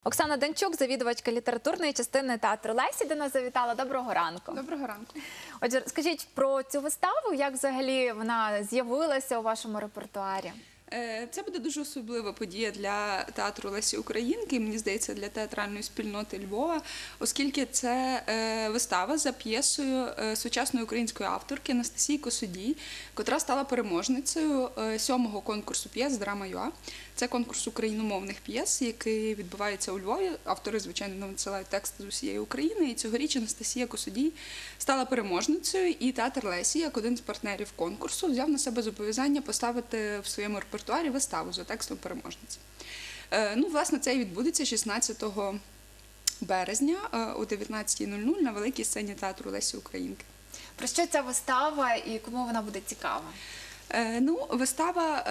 Оксана Данчук, завідувачка літературної частини театру Лесі, до нас завітала. Доброго ранку. Доброго ранку. Отже, скажіть про цю виставу, як взагалі вона з'явилася у вашому репертуарі? Це буде дуже особлива подія для театру Лесі Українки, і, мені здається, для театральної спільноти Львова, оскільки це вистава за п'єсою сучасної української авторки Анастасії Косодій, котра стала переможницею 7-го конкурсу п'єс «Драма.ЮА». Це конкурс україномовних п'єс, який відбувається у Львові. Автори, звичайно, надсилають тексти з усієї України. І цьогоріч Анастасія Косодій стала переможницею, і театр Лесі, як один з партнерів конкурсу, взяв на себе зобов'язання поставити в своєму репертуарі виставу за текстом переможниці. Власне, це і відбудеться 16 березня о 19:00 на великій сцені театру Лесі Українки. Про що ця вистава і кому вона буде цікава? Вистава,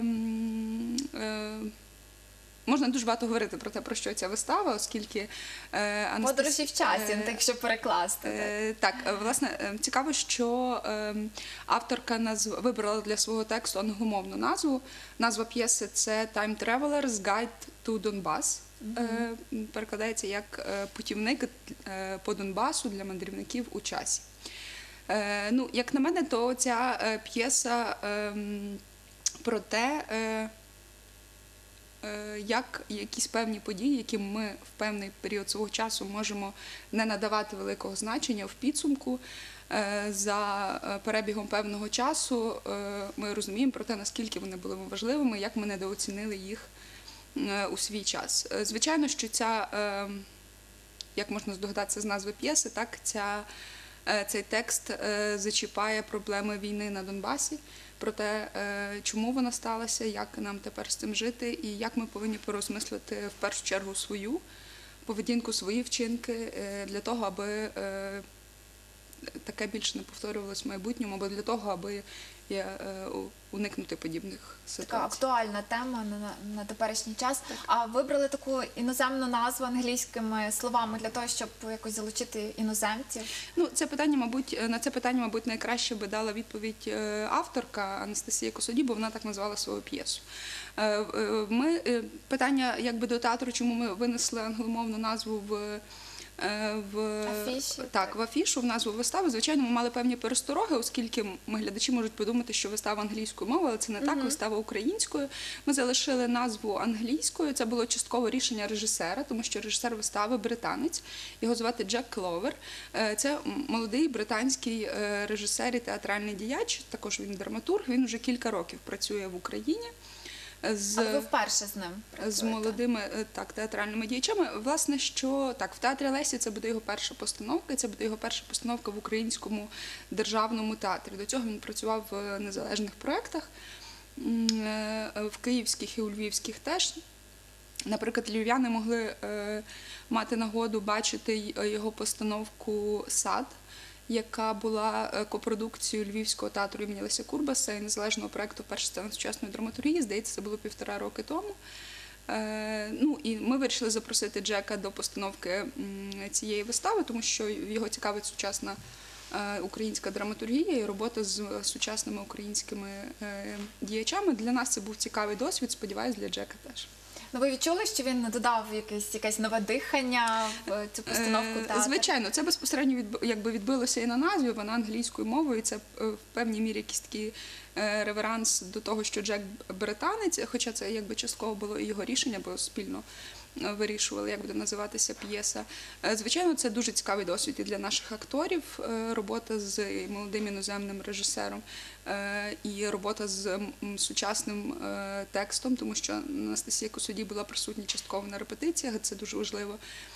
можна дуже багато говорити про те, про що ця вистава, оскільки Подорожі в часі, якщо перекласти. Так, власне, цікаво, що авторка вибрала для свого тексту англомовну назву. Назва п'єси – це «Time Traveler's Guide to Donbass». Перекладається як «Путівник по Донбасу для мандрівників у часі». Як на мене, то ця п'єса про те, як якісь певні події, яким ми в певний період свого часу можемо не надавати великого значення в підсумку, за перебігом певного часу ми розуміємо про те, наскільки вони були важливими, як ми недооцінили їх у свій час. Звичайно, що ця, як можна здогадатися з назви п'єси, так, цей текст зачіпає проблеми війни на Донбасі, про те, чому вона сталася, як нам тепер з цим жити і як ми повинні порозмислити в першу чергу свою поведінку, свої вчинки для того, аби таке більше не повторювалося в майбутньому, або для того, аби уникнути подібних ситуацій. Така актуальна тема на теперішній час. А вибрали таку іноземну назву англійськими словами для того, щоб якось залучити іноземців? На це питання, мабуть, найкраще би дала відповідь авторка Анастасія Косодій, бо вона так назвала свою п'єсу. Питання якби до театру, чому ми винесли англомовну назву в афішу, в назву вистави. Звичайно, ми мали певні перестороги, оскільки глядачі можуть подумати, що вистава англійською мовою, але це не так, вистава українською. Ми залишили назву англійською, це було частково рішення режисера, тому що режисер вистави британець, його звати Джек Кловер. Це молодий британський режисер і театральний діяч, також він драматург, він вже кілька років працює в Україні. Але ви вперше з ним працюєте? З молодими театральними діячами. Власне, що так, в театрі Лесі це буде його перша постановка, і це буде його перша постановка в Українському державному театрі. До цього він працював в незалежних проєктах, в київських і у львівських теж. Наприклад, львів'яни могли мати нагоду бачити його постановку «Сад», яка була копродукцією Львівського театру імені Леся Курбаса і незалежного проєкту «Перша сцена сучасної драматургії». Здається, це було 1,5 роки тому. І ми вирішили запросити Джека до постановки цієї вистави, тому що його цікавить сучасна українська драматургія і робота з сучасними українськими діячами. Для нас це був цікавий досвід, сподіваюсь, для Джека теж. Ви відчули, що він додав якесь нове дихання в цю постановку театру? Звичайно, це безпосередньо відбилося і на назві, вона англійською мовою, і це в певній мірі якийсь такий реверанс до того, що Джек британець, хоча це якби частково було і його рішення, бо спільно вирішували, як буде називатися п'єса. Звичайно, це дуже цікавий досвід і для наших акторів, робота з молодим іноземним режисером і робота з сучасним текстом, тому що Анастасія Косодій була присутня частково на репетиціях, це дуже важливо.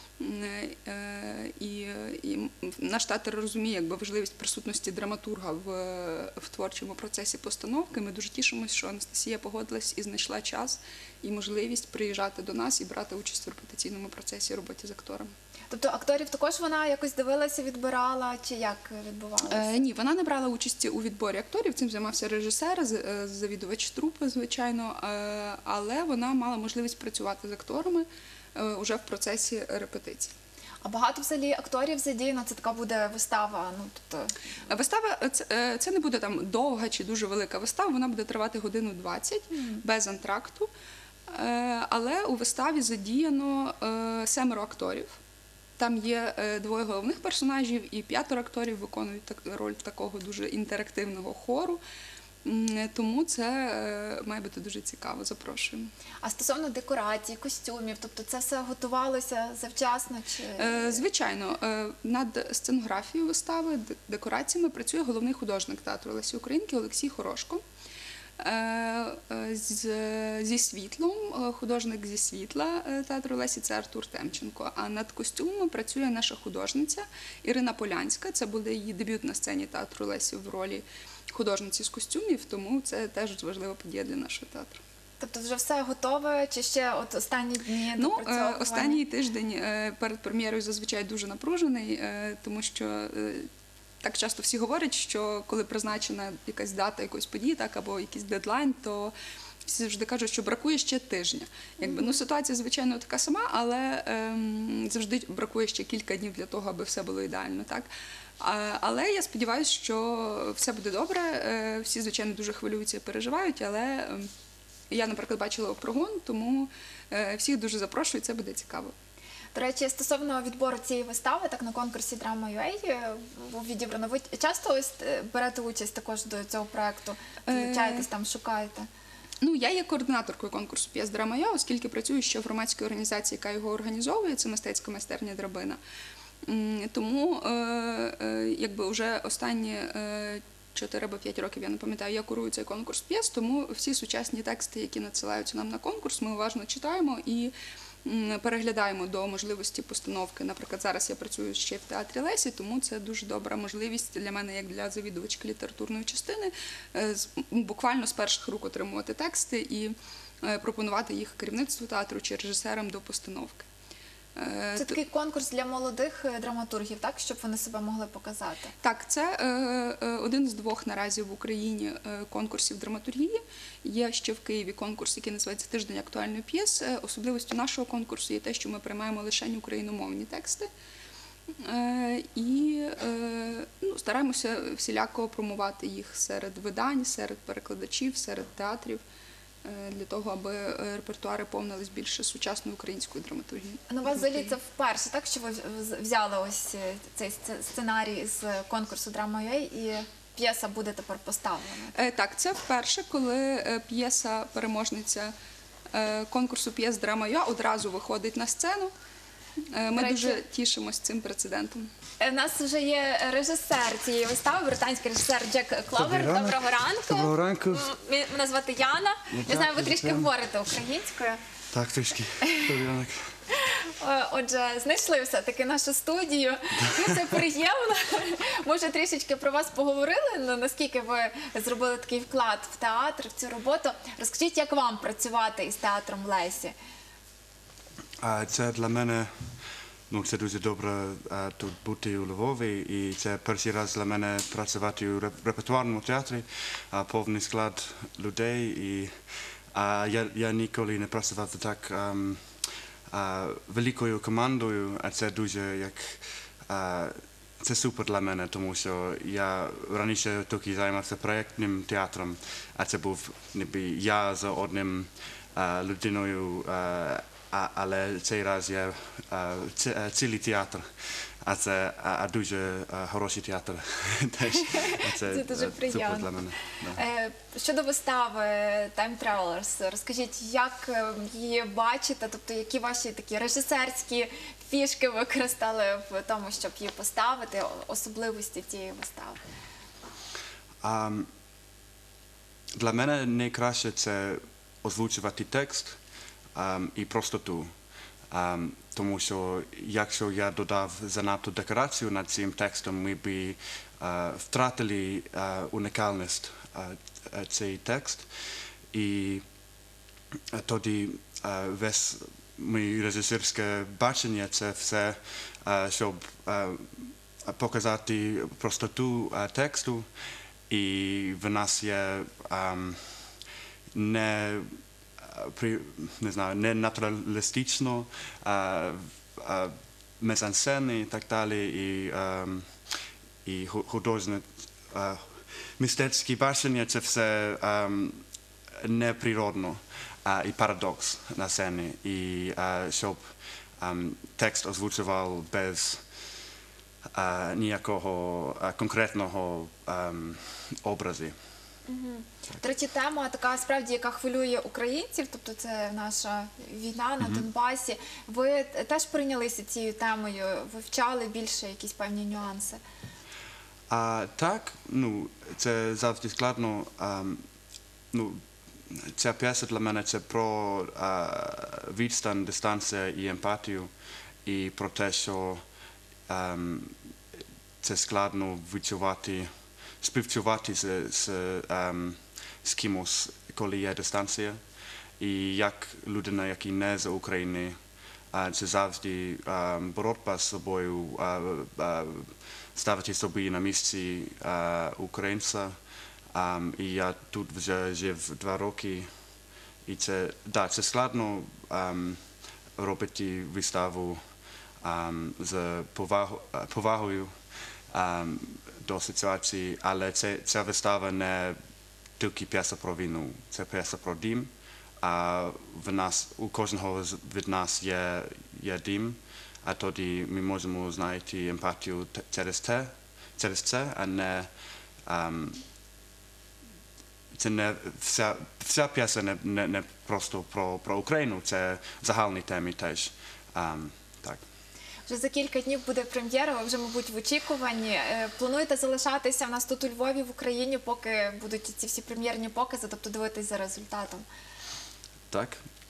І наш театр розуміє важливість присутності драматурга в творчому процесі постановки. Ми дуже тішимося, що Анастасія погодилась і знайшла час і можливість приїжджати до нас і брати участь в репетиційному процесі роботи з акторами. Тобто акторів також вона якось дивилася, відбирала, чи як відбувалося? Ні, вона не брала участі у відборі акторів, цим займався режисер, завідувач трупи, звичайно, але вона мала можливість працювати з акторами уже в процесі репетиції. А багато взагалі акторів задіяно? Це така буде вистава? Вистава – це не буде там довга чи дуже велика вистава, вона буде тривати 1:20 без антракту. Але у виставі задіяно 7 акторів. Там є 2 головних персонажів і 5 акторів виконують роль такого дуже інтерактивного хору. Тому це має бути дуже цікаво. Запрошуємо. А стосовно декорацій, костюмів, тобто це все готувалося завчасно? Чи... Звичайно, над сценографією вистави, декораціями працює головний художник театру Лесі Українки Олексій Хорошко. Зі світлом, художник зі світла театру Лесі – це Артур Темченко. А над костюмом працює наша художниця Ірина Полянська. Це буде її дебют на сцені театру Лесі в ролі художниці з костюмів, тому це теж важлива подія для нашого театру. Тобто вже все готове, чи ще от останні дні допрацьовування? Останній тиждень перед прем'єрою зазвичай дуже напружений, тому що так часто всі говорять, що коли призначена якась дата якоїсь події, так, або якийсь дедлайн, то всі завжди кажуть, що бракує ще тижня. Ситуація, звичайно, така сама, але завжди бракує ще кілька днів для того, аби все було ідеально. Так? Але я сподіваюся, що все буде добре. Всі, звичайно, дуже хвилюються і переживають, але я, наприклад, бачила прогон, тому всіх дуже запрошую, це буде цікаво. До речі, стосовно відбору цієї вистави, так на конкурсі Drama.ua був відібрано. Ви часто ось берете участь також до цього проекту? Долучаєтесь там, шукаєте? Я є координаторкою конкурсу п'єс Drama.ua, оскільки працюю ще в громадській організації, яка його організовує, це мистецька майстерня «Драбина». Тому вже останні 4 або 5 років, я не пам'ятаю, я курую цей конкурс п'єс, тому всі сучасні тексти, які надсилаються нам на конкурс, ми уважно читаємо і переглядаємо до можливості постановки. Наприклад, зараз я працюю ще в театрі Лесі, тому це дуже добра можливість для мене, як для завідувачки літературної частини, буквально з перших рук отримувати тексти і пропонувати їх керівництву театру чи режисерам до постановки. Це такий конкурс для молодих драматургів, так, щоб вони себе могли показати? Так, це один з 2 наразі в Україні конкурсів драматургії. Є ще в Києві конкурс, який називається «Тиждень актуальної п'єси». Особливістю нашого конкурсу є те, що ми приймаємо лише україномовні тексти. І стараємося всіляко промувати їх серед видань, серед перекладачів, серед театрів, для того, аби репертуари повнились більше сучасною українською драматургією. У вас взагалі це вперше, так, що ви взяли ось цей сценарій з конкурсу Drama.ua і п'єса буде тепер поставлена? Так, це вперше, коли п'єса-переможниця конкурсу п'єс Drama.ua одразу виходить на сцену. Ми дуже тішимося цим прецедентом. У нас вже є режисер цієї вистави, британський режисер Джек Кловер. Доброго ранку. Доброго ранку. Мене звати Яна. Я знаю, ви трішки говорите українською. Так, трішки. Добрий ранок. Отже, знайшли все-таки нашу студію. І це приємно. Ми вже трішечки про вас поговорили, наскільки ви зробили такий вклад в театр, в цю роботу. Розкажіть, як вам працювати із театром Лесі? Це для мене, це дуже добре тут бути у Львові, і це перший раз для мене працювати у репертуарному театрі, повний склад людей, і я ніколи не працював так великою командою, а це дуже це супер для мене, тому що я раніше тільки займався проєктним театром, а це був я за одним людиною, але цей раз є цілий театр, а це дуже хороший театр. Це дуже приємно. Для мене. Щодо вистави Time Travelers, розкажіть, як її бачите, тобто які ваші такі режисерські фішки використали в тому, щоб її поставити, особливості цієї вистави? Для мене найкраще це озвучувати текст і простоту. Тому що якщо я додав занадто декорацію над цим текстом, ми б втратили унікальність цей текст. І тоді весь моє режисерське бачення – це все, щоб показати простоту тексту. І в нас є не натуралістично, мезансцени і так далі, і художне мистецьке бачення – це все неприродно. і парадокс на сцені, і щоб текст озвучував без ніякого конкретного образу. До речі, тема така справді, яка хвилює українців, тобто це наша війна на Донбасі. Ви теж прийнялися цією темою, вивчали більше якісь певні нюанси? Так, це завжди складно. Ця п'єса для мене це про відстань, дистанцію і емпатію, і про те, що це складно відчувати, співчувати з кимось, коли є дистанція. І як людина, яка не з України, це завжди боротьба з собою, ставити собі на місці українця. І я тут вже жив 2 роки. І це складно робити виставу з повагою до ситуації, але ця вистава не тільки п'єса про війну, це п'єса про дім. У кожного від нас є дім, а тоді ми можемо знайти емпатію через це, а не це не вся п'єса не просто про Україну, це загальні теми теж. Так. Вже за кілька днів буде прем'єра, ви вже, мабуть, в очікуванні. Плануєте залишатися в нас тут у Львові, в Україні, поки будуть ці всі прем'єрні покази, тобто дивитись за результатом? Так.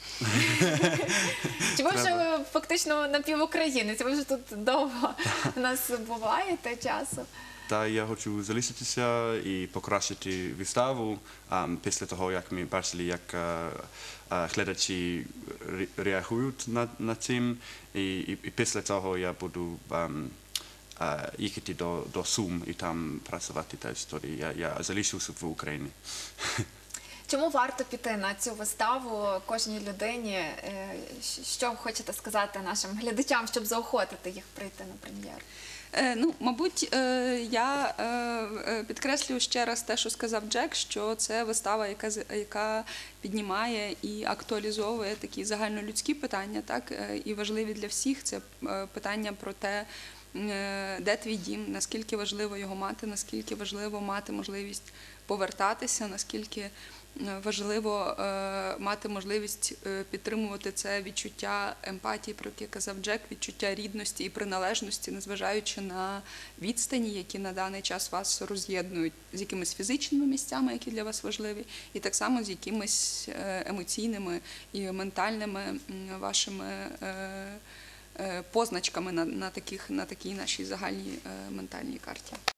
Чи ви вже фактично напівукраїнець? Ви вже тут довго у нас буваєте часу? Та я хочу залишитися і покращити виставу після того, як ми бачили, як глядачі реагують на цим. І після цього я буду їхати до Сум і там працювати теж. Тоді я залишуся в Україні. Чому варто піти на цю виставу кожній людині? Що ви хочете сказати нашим глядачам, щоб заохотити їх прийти на прем'єру? Мабуть, я підкреслюю ще раз те, що сказав Джек, що це вистава, яка піднімає і актуалізовує такі загальнолюдські питання, так, і важливі для всіх. Це питання про те, де твій дім, наскільки важливо його мати, наскільки важливо мати можливість повертатися, наскільки важливо мати можливість підтримувати це відчуття емпатії, про яке казав Джек, відчуття рідності і приналежності, незважаючи на відстані, які на даний час вас роз'єднують з якимись фізичними місцями, які для вас важливі, і так само з якимись емоційними і ментальними вашими позначками на такій нашій загальній ментальній карті.